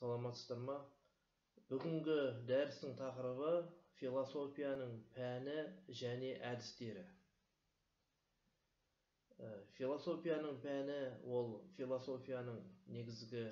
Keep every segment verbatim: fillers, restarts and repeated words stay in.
Саламатсыздар ма? Бүгінгі дәрістің тақырыбы философияның пәні және әдістері. Философияның пәні ол философияның негізгі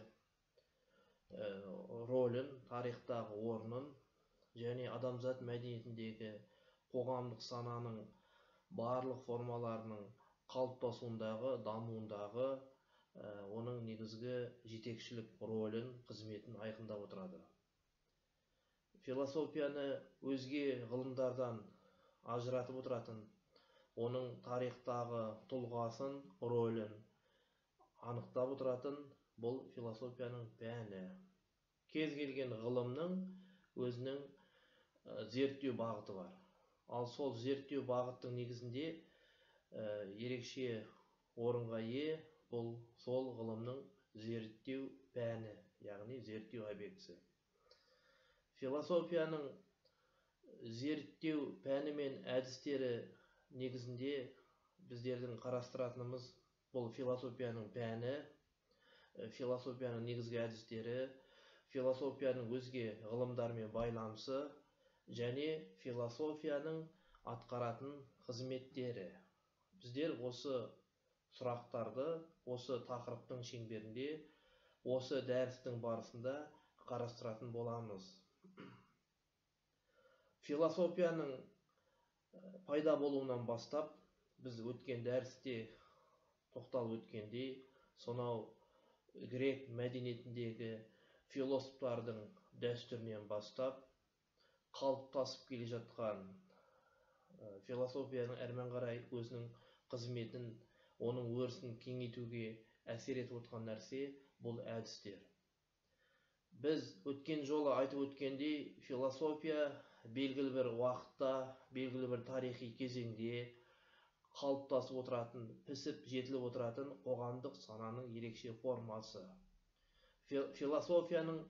ролін, тарихтағы орнын және адамзат мәдениетіндегі қоғамдық сананың барлық формаларының қалыптасуындағы, дамуындағы оның негізгі жетекшілік ролін, қызметін айқындап отырады. Философияны өзге ғылымдардан ажыратып отыратын, оның тарихтағы тұлғасын, ролін анықтап отыратын бұл философияның пәні. Кез келген ғылымның өзінің зерттеу бағыты бар. Ал сол зерттеу бағыттың негізінде ерекше орынға ие бұл сол ғылымның зерттеу пәні, яғни зерттеу объектісі. Философияның зерттеу пәні мен әдістері негізінде біздердің қарастыратынымыз бұл философияның пәні, философияның негізгі әдістері, философияның өзге ғылымдармен байланысы және философияның атқаратын қызметтері. Біздер осы сұрақтарды осы тақырыптың шеңберінде, осы дәрістің барысында қарастыратын боламыз. Философияның пайда болуынан бастап, біз өткен дәрісте тоқталып өткендей, сонау грек мәдениетіндегі философтардың дәстүрінен бастап, қалыптасып келе жатқан философияның әрмен қарай өзінің қызметін, оның өрісін кеңейтуге әсер етіп отқан нәрсе бұл әдістер. Біз өткен жолы айтып өткендей, философия белгілі бір уақытта, белгілі бір тарихи кезеңде қалыптасып отыратын, пісіп жетіліп отыратын қоғамдық сананың ерекше формасы. Философияның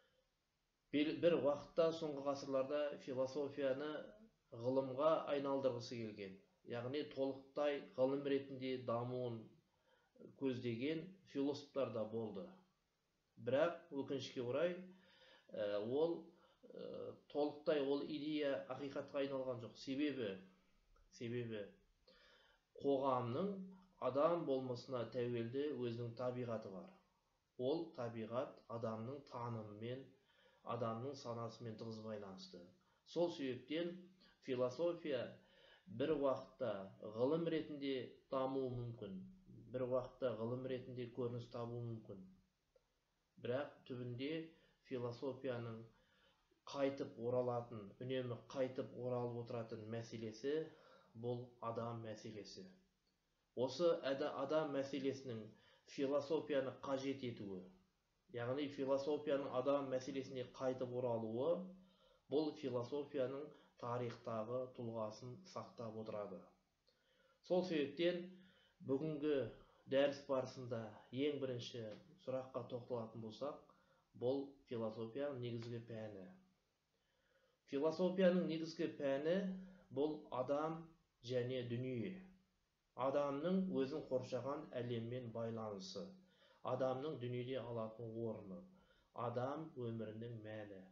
бір уақытта, соңғы ғасырларда философияны ғылымға айналдырғысы келген, яғни толықтай ғылым ретінде дамуын көздеген философтар да болды. Бірақ өкінішке орай, ол толықтай ол идея ақиқатқа айналған жоқ. Себебі, себебі қоғамның адам болмысына тәуелді өзінің табиғаты бар. Ол табиғат адамның танымымен, адамның санасымен тығыз байланысты. Сол себептен философия бір уақытта ғылым ретінде дамуы мүмкін, бір уақытта ғылым ретінде көрініс табуы мүмкін. Бірақ түбінде философияның қайтып оралатын, үнемі қайтып оралып отыратын мәселесі бұл адам мәселесі. Осы адам мәселесінің философияны қажет етуі, яғни философияның адам мәселесіне қайтып оралуы, бұл философияның тарихтағы тұлғасын сақтап отырады. Сол себептен бүгінгі дәріс барысында ең бірінші сұраққа тоқталатын болсақ, бұл философияның негізгі пәні. Философияның негізгі пәні бұл адам және дүние. Адамның өзін қоршаған әлеммен байланысы, адамның дүниеде алатын орны, адам өмірінің мәні.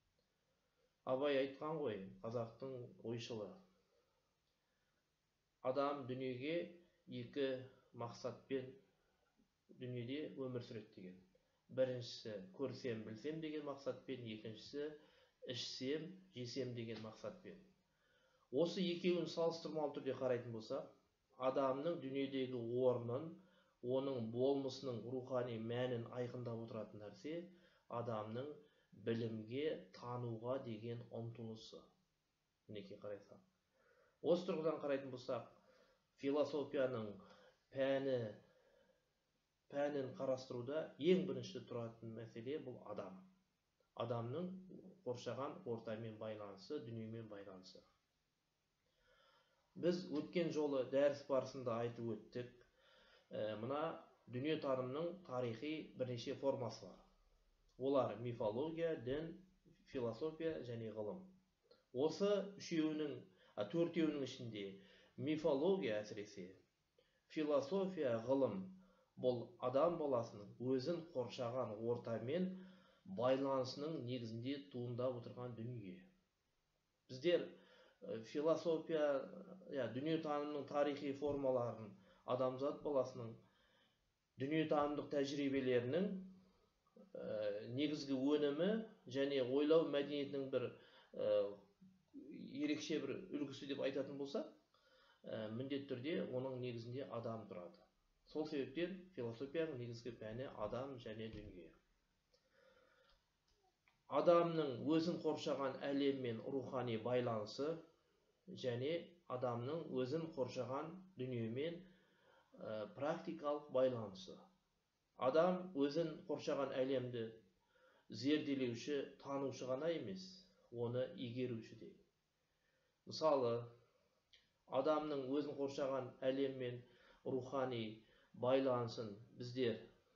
Абай айтқан ғой, қазақтың ойшылы. Адам дүниеге екі мақсатпен дүниеде өмір сүреді деген. Біріншісі көрсем, білсем деген мақсатпен, екіншісі ішсем, жесем деген мақсатпен. Осы екеуін салыстырмалы түрде қарайтын болса, адамның дүниедегі орнын, оның болмысының рухани мәнін айқындап отыратын нәрсе адамның білімге, тануға деген ұмтылысы. Мінекей қарайсақ. Осы тұрғыдан қарайтын болсақ, философияның пәні, пәнін қарастыруда ең бірінші тұратын мәселе бұл адам. Адамның қоршаған ортамен байланысы, дүниемен байланысы. Біз өткен жолы дәріс барысында айтып өттік, мына дүниетанымның тарихи бірнеше формасы бар. Олар мифология, дін, философия және ғылым. Осы үшеуінің, төртеуінің ішінде мифология әсіресе, философия, ғылым бұл адам баласының өзін қоршаған ортамен байланысының негізінде туындап отырған дүние. Біздер философия, я, дүниетанымның тарихи формаларын, адамзат баласының дүниетанымдық тәжірибелерінің негізгі өнімі және ойлау мәдениетінің бір ерекше бір үлгісі деп айтатын болсақ, міндетті түрде оның негізінде адам тұрады. Сол себептен философияның негізгі пәні адам және дүние. Адамның өзін қоршаған әлеммен рухани байланысы және адамның өзін қоршаған дүниемен практикалық байланысы. Адам өзін қоршаған әлемді зерделеуші, танушы ғана емес, оны игеруші де. Мысалы, адамның өзін қоршаған әлеммен рухани байланысын біздер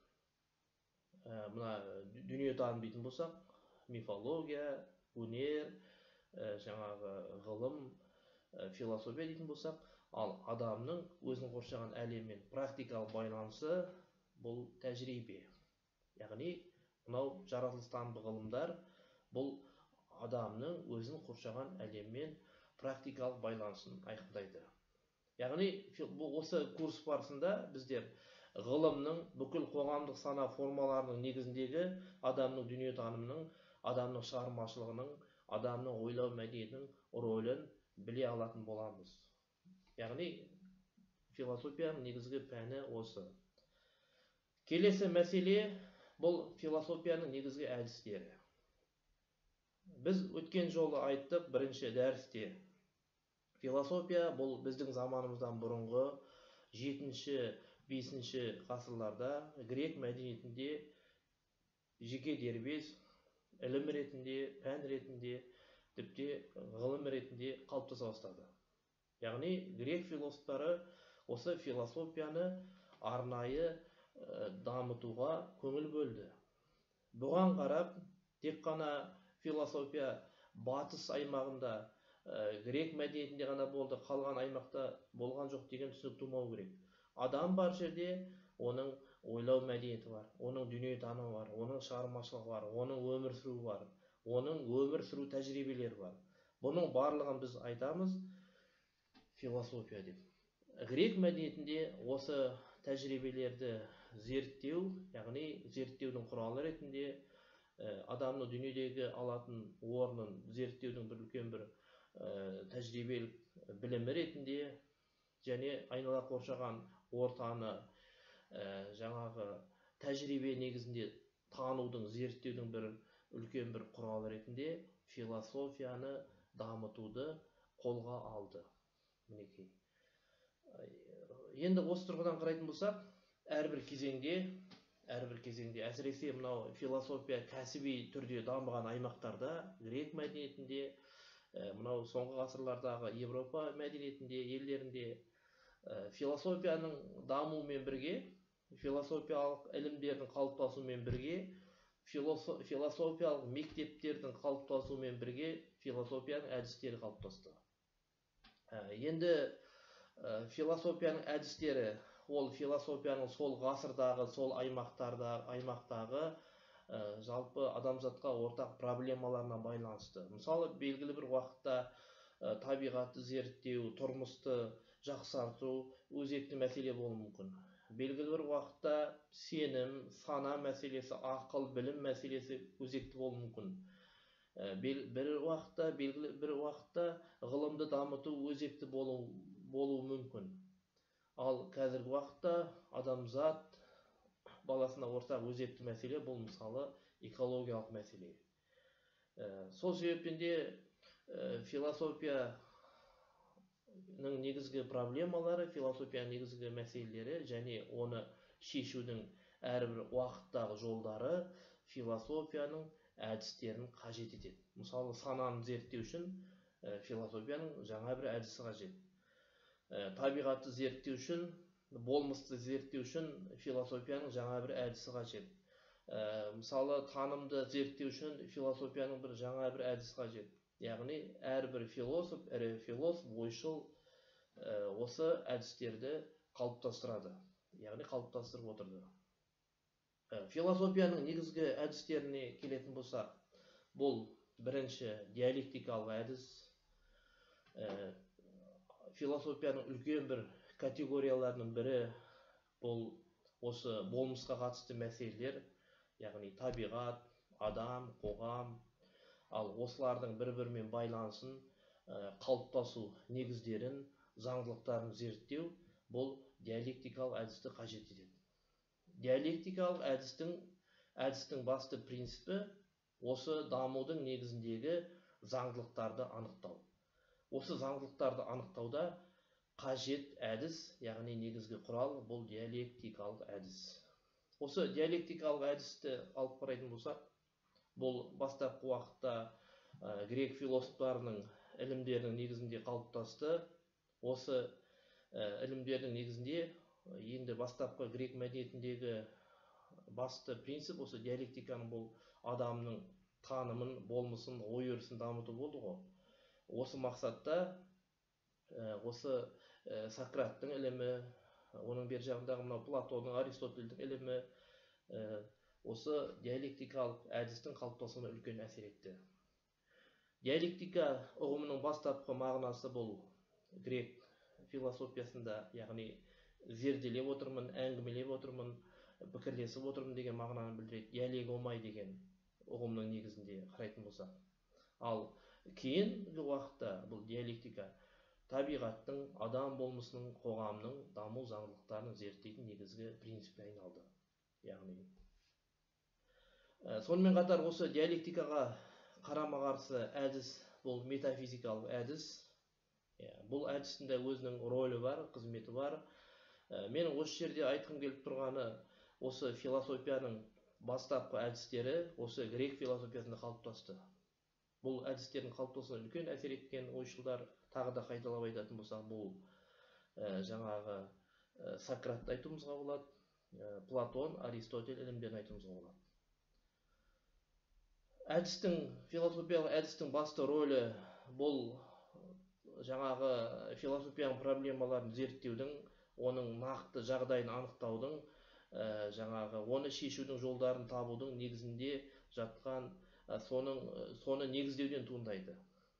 мына дүниетаным дейтін болсақ, мифология, өнер, жаңағы ғылым, философия дейтін болсақ, ал адамның өзін қоршаған әлеммен практикалық байланысы бұл тәжірибе. Яғни, мынау жаратылыстанымдық ғылымдар бұл адамның өзін қоршаған әлеммен практикалық байланысын айқындайды. Яғни, осы курс барысында біздер ғылымның бүкіл қоғамдық сана формаларының негізіндегі адамның дүниетанымының, адамның шығармашылығының, адамның ойлау мәдениетінің рөлін біле алатын боламыз. Яғни, философияның негізгі пәні осы. Келесі мәселе бұл философияның негізгі әдістері. Біз өткен жолы айттық бірінші дәрісте. Философия бұл біздің заманымыздан бұрынғы жетінші, бесінші ғасырларда грек мәдениетінде жеке дербес ілім ретінде, пән ретінде, тіпті ғылым ретінде қалыптаса бастады. Яғни, грек философтары осы философияны арнайы дамытуға көңіл бөлді. Бұған қарап, тек қана философия батыс аймағында грек мәдениетінде ғана болды, қалған аймақта болған жоқ деген түсінік тумау керек. Адам бар жерде оның ойлау мәдениеті бар, оның дүниетанымы бар, оның шығармашылығы бар, оның өмір сүруі бар, оның өмір сүру тәжірибелері бар. Бұның барлығын біз айтамыз философия деп. Грек мәдениетінде осы тәжірибелерді зерттеу, яғни зерттеудің құралы ретінде адамның дүниедегі алатын орнын зерттеудің бір үлкен бір тәжірибелік білімі ретінде және айнала қоршаған ортаны жаңағы тәжірибе негізінде танудың, зерттеудің бір үлкен бір құралы ретінде философияны дамытуды қолға алды. Мінекей. Енді осы тұрғыдан қарайтын болсақ, әрбір кезеңде, әрбір кезеңде, әсіресе мынау философия кәсіби түрде дамыған аймақтарда, грек мәдениетінде, мынау соңғы ғасырлардағы Европа мәдениетінде, елдерінде философияның дамуымен бірге, философиялық ілімдердің қалыптасуымен бірге, философиялық мектептердің қалыптасуымен бірге философияның әдістері қалыптасты. Енді философияның әдістері, ол философияның сол ғасырдағы, сол аймақтағы жалпы адамзатқа ортақ проблемаларына байланысты. Мысалы, белгілі бір уақытта табиғатты зерттеу, тұрмысты жақсарту өзекті мәселе болуы мүмкін. Белгілі бір уақытта сенім, сана мәселесі, ақыл, білім мәселесі өзекті болуы мүмкін. Бір уақытта, белгілі бір уақытта ғылымды дамыту өзекті болуы мүмкін. Ал қазіргі уақытта адамзат баласына ортақ өзекті мәселе бұл мысалы экологиялық мәселе. Сол себептен де философияның негізгі проблемалары, философияның негізгі мәселелері және оны шешудің әрбір уақыттағы жолдары философияның әдістерін қажет етеді. Мысалы, сананы зерттеу үшін философияның жаңа бір әдісі қажет. Табиғатты зерттеу үшін, болмысты зерттеу үшін философияның жаңа бір әдісі қажет. Мысалы, танымды зерттеу үшін философияның бір жаңа бір әдісі қажет. Яғни, әрбір философ, әрі философ, ойшыл осы әдістерді қалыптастырады. Яғни, қалыптастырып отырды. Философияның негізгі әдістеріне келетін болсақ, бұл бірінші диалектикалық әдіс. Философияның үлкен бір категорияларының бірі бұл осы болмысқа қатысты мәселелер, яғни табиғат, адам, қоғам, ал осылардың бір-бірімен байланысын, қалыптасу негіздерін, заңдылықтарын зерттеу бұл диалектикалық әдісті қажет етеді. Диалектикалық әдістің әдістің басты принципі осы дамудың негізіндегі заңдылықтарды анықтау. Осы заңдылықтарды анықтауда қажет әдіс, яғни негізгі құрал бұл диалектикалық әдіс. Осы диалектикалық әдісті алып қарайтын болсақ, бұл бастапқы уақытта грек философтарының ілімдерінің негізінде қалыптасты. Осы ілімдердің негізінде енді бастапқы грек мәдениетіндегі басты принцип осы диалектиканың бұл адамның танымын, болмысын, ой-өрісін дамыту болды ғой. Осы мақсатта осы Сократтың ілімі, оның бер жағындағы мынау Платонның, Аристотельдің ілімі осы диалектикалық әдістің қалыптасуына үлкен әсер етті. Диалектика ұғымының бастапқы мағынасы бұл грек философиясында, яғни зерделеп отырмын, әңгімелеп отырмын, пікірлесіп отырмын деген мағынаны білдіреді. Диалегомай деген ұғымның негізінде қарайтын болсақ. Ал кейінгі уақытта бұл диалектика табиғаттың, адам болмысының, қоғамның даму заңдылықтарын зерттейтін негізгі принципке айналды. Яғни сонымен қатар осы диалектикаға қарама-қарсы әдіс бұл метафизикалық әдіс. Бұл әдістің де өзінің рөлі бар, қызметі бар. Мен осы жерде айтқым келіп тұрғаны, осы философияның бастапқы әдістері осы грек философиясында қалыптасты. Бұл әдістердің қалыптасуына үлкен әсер еткен ойшылдар, тағы да қайталап айтатын болсақ, бұл жаңағы Сократты айтуымызға болады, Платон, Аристотель ілімдерін айтуымызға болады. Әдістің, философиялық әдістің басты рөлі бұл жаңағы философияның проблемаларын зерттеудің, оның нақты жағдайын анықтаудың, жаңағы оны шешудің жолдарын табудың негізінде жатқан, соны негіздеуден туындайды.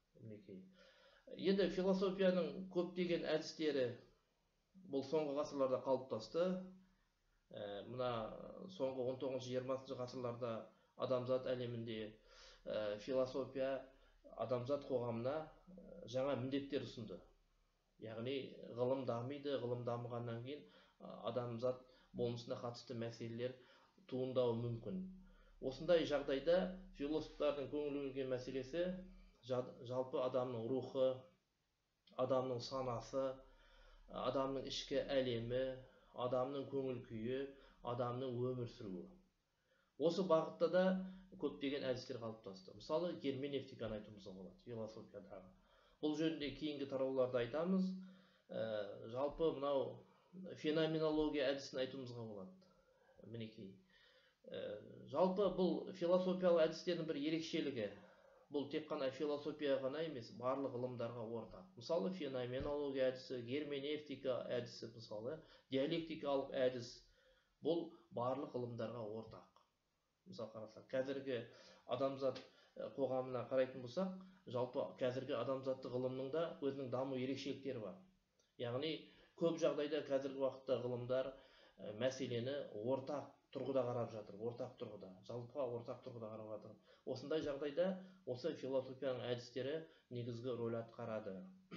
Енді философияның көптеген әдістері бұл соңғы ғасырларда қалыптасты. Мына соңғы он тоғызыншы жиырмасыншы ғасырларда адамзат әлемінде философия адамзат қоғамына жаңа міндеттер ұсынды. Яғни ғылым дамиды, ғылым дамығаннан кейін адамзат болмысына қатысты мәселелер туындауы мүмкін. Осындай жағдайда философтардың көңіл бөлген мәселесі жалпы адамның рухы, адамның санасы, адамның ішкі әлемі, адамның көңіл күйі, адамның өмір сүруі. Осы бағытта да көптеген әдістер қалыптасты. Мысалы, герменевтиканы айтуымызға болады философиядағы. Бұл жөнінде кейінгі тарауларда айтамыз. Жалпы мынау феноменология әдісін айтуымызға болады. Мінекей. Жалпы бұл философиялық әдістердің бір ерекшелігі. Бұл тек қана философия ғана емес, барлық ғылымдарға ортақ. Мысалы, феноменология әдісі, герменевтика әдісі, мысалы, диалектикалық әдіс. Бұл барлық ғылымдарға ортақ. Мысалы қарасақ, қазіргі адамзат қоғамына қарайтын болсақ, жалпы қазіргі адамзатты ғылымның да өзінің даму ерекшеліктері бар. Яғни көп жағдайда қазіргі уақытта ғылымдар мәселені ортақ тұрғыда қарап жатыр, ортақ тұрғыда, жалпыға ортақ тұрғыда қарап жатыр. Осындай жағдайда осы философияның әдістері негізгі рөл атқарады.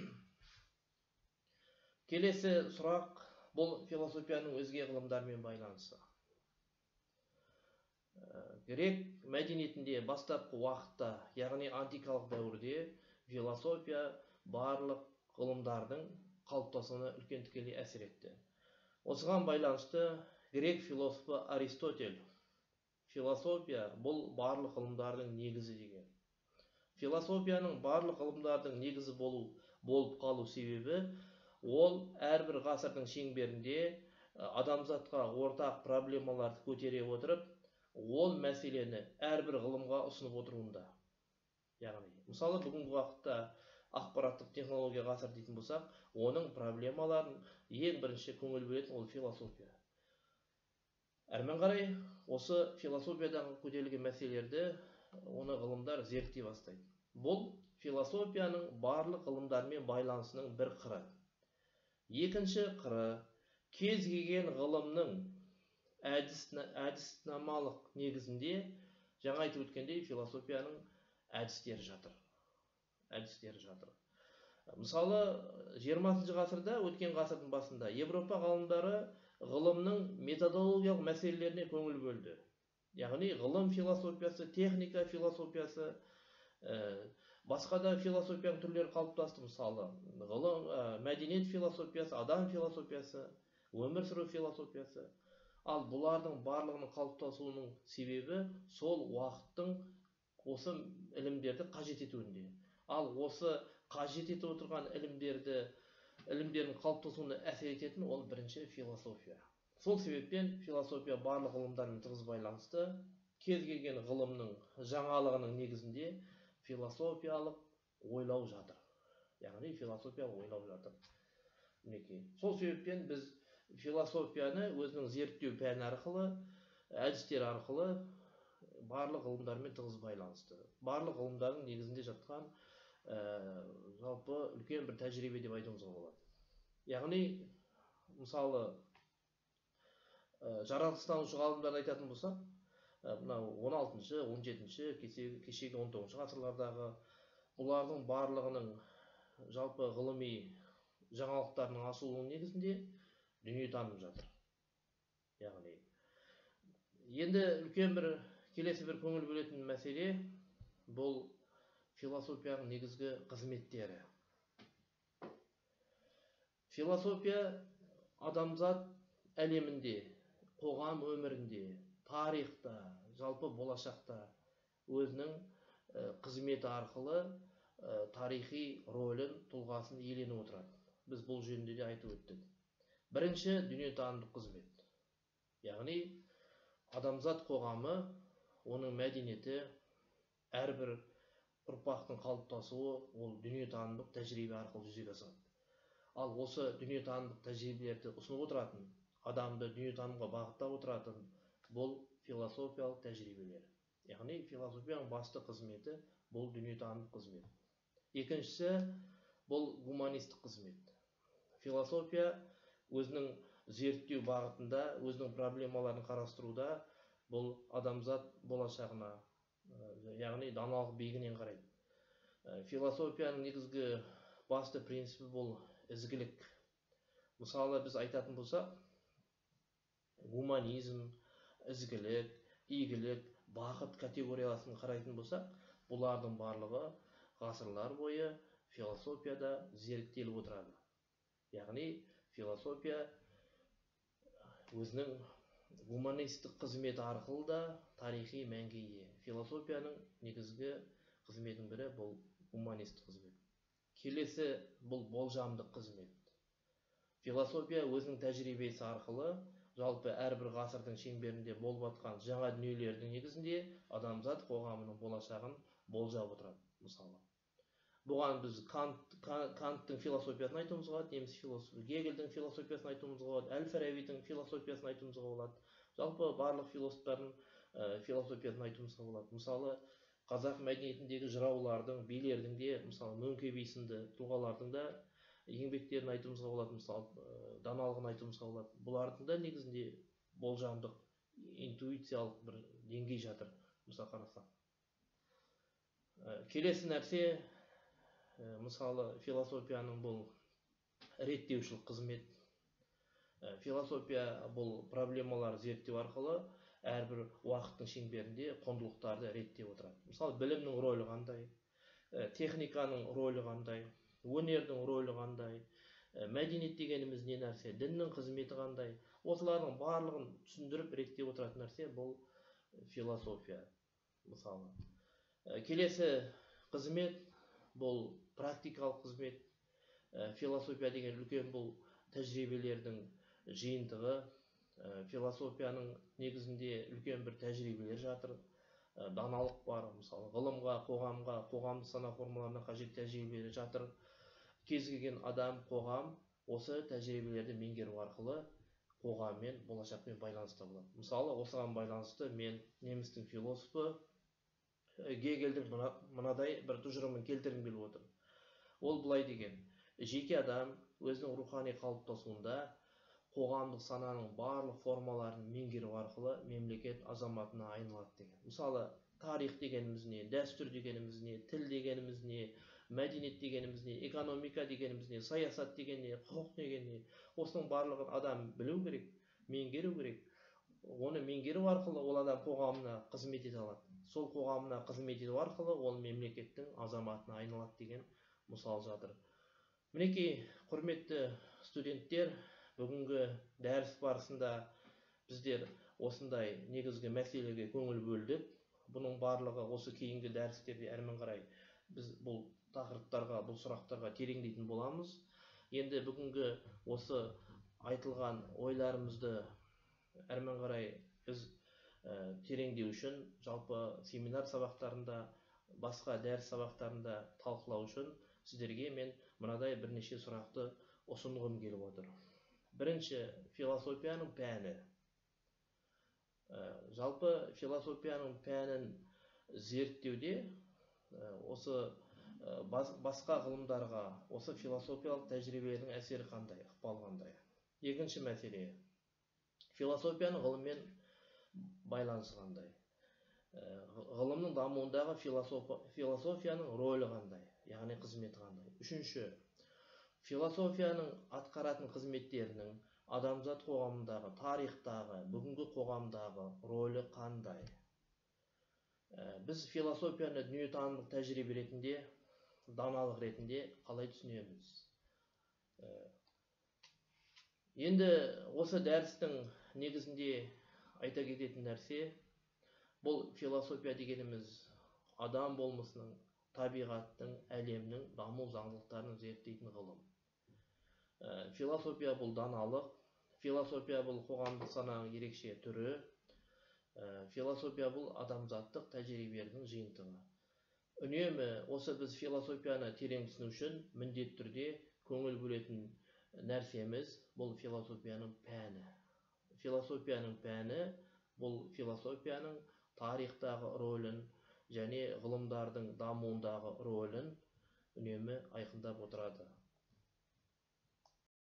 Келесі сұрақ бұл философияның өзге ғылымдармен байланысы. Грек мәдениетінде бастапқы уақытта, яғни антикалық дәуірде философия барлық ғылымдардың қалыптасуына үлкен тікелей әсер етті. Осыған байланысты грек философы Аристотель философия бұл барлық ғылымдардың негізі деген. Философияның барлық ғылымдардың негізі болу болып қалу себебі ол әрбір ғасырдың шеңберінде адамзатқа ортақ проблемаларды көтере отырып, ол мәселені әрбір ғылымға ұсынып отыруында. Яғни, мысалы, бүгінгі уақытта ақпараттық технология ғасыр дейтін болсақ, оның проблемаларын ең бірінші көңіл бөлетін ол философия. Әрмен қарай осы философиядағы көтерілген мәселелерді оны ғылымдар зерттей бастайды. Бұл философияның барлық ғылымдармен байланысының бір қыры. Екінші қыры, кез келген ғылымның әдіснамалық негізінде, жаңа айтып өткендей, философияның әдістері жатыр. Әдістері жатыр. Мысалы, жиырмасыншы ғасырда, өткен ғасырдың басында, Европа ғалымдары ғылымның методологиялық мәселелеріне көңіл бөлді. Яғни ғылым философиясы, техника философиясы, басқа да философияның түрлері қалыптасты. Мысалы, ғылым, мәдениет философиясы, адам философиясы, өмір сүру философиясы. Ал бұлардың барлығының қалыптасуының себебі сол уақыттың осы ілімдерді қажет етуінде. Ал осы қажет етіп отырған ілімдерді, ілімдердің қалыптасуына әсер ететін ол бірінші философия. Сол себептен философия барлық ғылымдармен тығыз байланысты. Кез келген ғылымның жаңалығының негізінде философиялық ойлау жатыр. Яғни философиялық ойлау жатыр. Мінекей. Сол себептен біз философияны өзінің зерттеу пәні арқылы, әдістер арқылы барлық ғылымдармен тығыз байланысты. Барлық ғылымдардың негізінде жатқан жалпы үлкен бір тәжірибе деп айтуымызға болады. Яғни, мысалы, жаратылыстанушы ғалымдарды айтатын болсақ, мынау он алтыншы, он жетінші, кешегі он тоғызыншы ғасырлардағы бұлардың барлығының жалпы ғылыми жаңалықтарының асуының негізінде дүниетаным жатыр. Яғни, енді үлкен бір келесі бір көңіл бөлетін мәселе бұл философияның негізгі қызметтері. Философия адамзат әлемінде, қоғам өмірінде, тарихта, жалпы болашақта өзінің қызметі арқылы тарихи рөлін, тұлғасын иеленіп отырады. Біз бұл жөнінде де айтып өттік. Бірінші, дүниетанымдық қызмет. Яғни, адамзат қоғамы, оның мәдениеті, әрбір ұрпақтың қалыптасуы ол дүниетанымдық тәжірибе арқылы жүзеге асады. Ал осы дүниетанымдық тәжірибелерді ұсынып отыратын, адамды дүниетанымға бағыттап отыратын бұл философиялық тәжірибелер. Яғни философияның басты қызметі бұл дүниетанымдық қызмет. Екіншісі бұл гуманистік қызмет. Философия өзінің зерттеу бағытында, өзінің проблемаларын қарастыруда бұл адамзат болашағына, яғни даналық биігінен қарайды. Философияның негізгі басты принципі бұл ізгілік. Мысалы, біз айтатын болсақ, гуманизм, ізгілік, игілік, бақыт категориясын қарайтын болсақ, бұлардың барлығы ғасырлар бойы философияда зерттеліп отырады. Яғни, философия өзінің гуманистік қызметі арқылы да тарихи мәнге ие. Философияның негізгі қызметінің бірі бұл гуманистік қызмет. Келесі бұл болжамдық қызмет. Философия өзінің тәжірибесі арқылы жалпы әрбір ғасырдың шеңберінде болып жатқан жаңа дүниелердің негізінде адамзат қоғамының болашағын болжап отырады, мысалы. Бұған біз Канттың философиясын айтуымызға болады, неміс философы, Гегельдің философиясын айтуымызға болады, Әл-Фарабидің философиясын айтуымызға болады. Жалпы барлық философтардың философиясын айтуымызға болады. Мысалы, қазақ мәдениетіндегі жыраулардың, билердің де, мысалы, Мөңке би сынды тұлғалардың да еңбектерін айтуымызға болады, мысалы, даналығын айтуымызға болады. Бұлардың да негізінде болжамдық, интуициялық бір деңгей жатыр, мысалы қарасақ. Келесі нәрсе, мысалы, философияның бұл реттеушілік қызмет. Философия бұл проблемалар зерттеу арқылы әрбір уақыттың шеңберінде құндылықтарды реттеп отырады. Мысалы, білімнің рөлі қандай, техниканың рөлі қандай, өнердің рөлі қандай, мәдениет дегеніміз не нәрсе, діннің қызметі қандай, осылардың барлығын түсіндіріп реттеп отыратын нәрсе бұл философия. Мысалы, келесі қызмет бұл практикалық қызмет. Философия деген үлкен бұл тәжірибелердің жиынтығы. Философияның негізінде үлкен бір тәжірибелер жатыр, даналық бар, мысалы, ғылымға, қоғамға, қоғамдық сана формаларына қажет тәжірибелер жатыр. Кез келген адам, қоғам осы тәжірибелерді меңгеру арқылы қоғаммен, болашақпен байланыста болады. Мысалы, осыған байланысты мен немістің философы Гегельдің мынадай бір тұжырымын келтіргім келіп отыр. Ол былай деген: жеке адам өзінің рухани қалыптасуында қоғамдық сананың барлық формаларын меңгеру арқылы мемлекет азаматына айналады деген. Мысалы, тарих дегеніміз не, дәстүр дегеніміз не, тіл дегеніміз не, мәдениет дегеніміз не, экономика дегеніміз не, саясат деген не, құқық деген не, осының барлығын адам білу керек, меңгеру керек. Оны меңгеру арқылы ол адам қоғамына қызмет ете алады. Сол қоғамына қызмет ету арқылы ол мемлекеттің азаматына айналады деген мысал жатыр. Мінекей, құрметті студенттер, бүгінгі дәріс барысында біздер осындай негізгі мәселеге көңіл бөлдік. Бұның барлығы осы кейінгі дәрістерде әрмен қарай біз бұл тақырыптарға, бұл сұрақтарға тереңдейтін боламыз. Енді бүгінгі осы айтылған ойларымызды әрмен қарай біз ә, тереңдеу үшін жалпы семинар сабақтарында, басқа дәріс сабақтарында талқылау үшін сіздерге мен мынадай бірнеше сұрақты ұсынғым келіп отыр. Бірінші, философияның пәні. Ә, жалпы философияның пәнін зерттеуде ә, осы ә, бас, басқа ғылымдарға осы философиялық тәжірибенің әсері қандай, ықпалы қандай. Екінші мәселе, философияның ғылыммен байланысы қандай. Ә, ғылымның дамуындағы философияның рөлі қандай, яғни қызметі қандай. Үшінші, философияның атқаратын қызметтерінің адамзат қоғамындағы, тарихтағы, бүгінгі қоғамдағы рөлі қандай. Ә, біз философияны дүниетанымдық тәжірибе ретінде, даналық ретінде қалай түсінеміз? Ә, енді осы дәрістің негізінде айта кететін нәрсе, бұл философия дегеніміз адам болмысының, табиғаттың, әлемнің даму заңдылықтарын зерттейтін ғылым. Ә, философия бұл даналық, философия бұл қоғамдық сананың ерекше түрі, ә, философия бұл адамзаттық тәжірибелердің жиынтығы. Үнемі осы біз философияны терең түсіну үшін міндетті түрде көңіл бөлетін нәрсеміз бұл философияның пәні. Философияның пәні бұл философияның тарихтағы рөлін және ғылымдардың дамуындағы рөлін үнемі айқындап отырады.